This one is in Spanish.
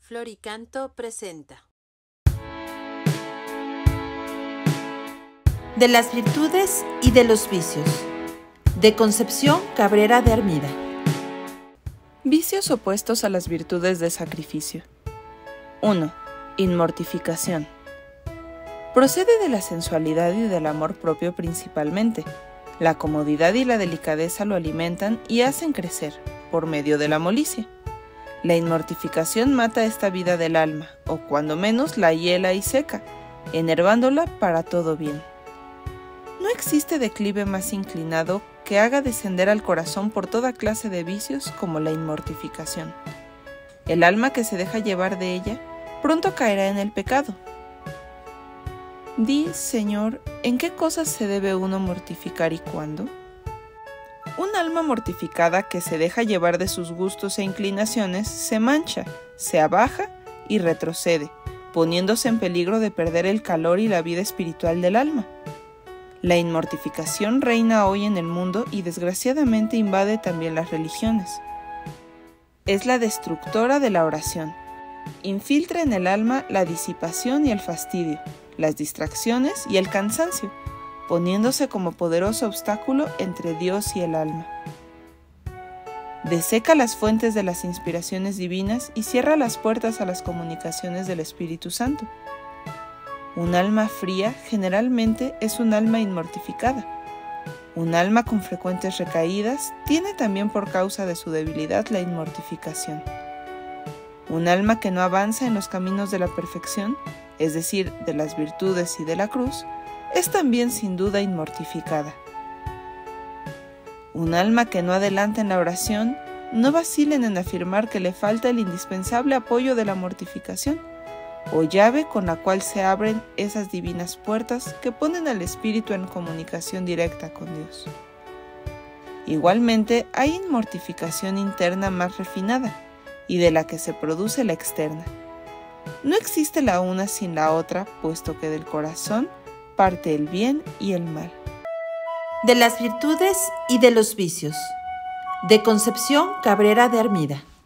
Floricanto presenta. De las virtudes y de los vicios, de Concepción Cabrera de Armida. Vicios opuestos a las virtudes de sacrificio. 1. Inmortificación. Procede de la sensualidad y del amor propio principalmente. La comodidad y la delicadeza lo alimentan y hacen crecer, por medio de la molicie. La inmortificación mata esta vida del alma, o cuando menos la hiela y seca, enervándola para todo bien. No existe declive más inclinado que haga descender al corazón por toda clase de vicios como la inmortificación. El alma que se deja llevar de ella pronto caerá en el pecado. Di, Señor, ¿en qué cosas se debe uno mortificar y cuándo? Un alma mortificada que se deja llevar de sus gustos e inclinaciones se mancha, se abaja y retrocede, poniéndose en peligro de perder el calor y la vida espiritual del alma. La inmortificación reina hoy en el mundo y desgraciadamente invade también las religiones. Es la destructora de la oración. Infiltra en el alma la disipación y el fastidio, las distracciones y el cansancio, poniéndose como poderoso obstáculo entre Dios y el alma. Deseca las fuentes de las inspiraciones divinas y cierra las puertas a las comunicaciones del Espíritu Santo. Un alma fría generalmente es un alma inmortificada. Un alma con frecuentes recaídas tiene también por causa de su debilidad la inmortificación. Un alma que no avanza en los caminos de la perfección, es decir, de las virtudes y de la cruz, es también sin duda inmortificada. Un alma que no adelanta en la oración, no vacilen en afirmar que le falta el indispensable apoyo de la mortificación, o llave con la cual se abren esas divinas puertas que ponen al espíritu en comunicación directa con Dios. Igualmente, hay inmortificación interna más refinada, y de la que se produce la externa. No existe la una sin la otra, puesto que del corazón parte el bien y el mal. De las virtudes y de los vicios, de Concepción Cabrera de Armida.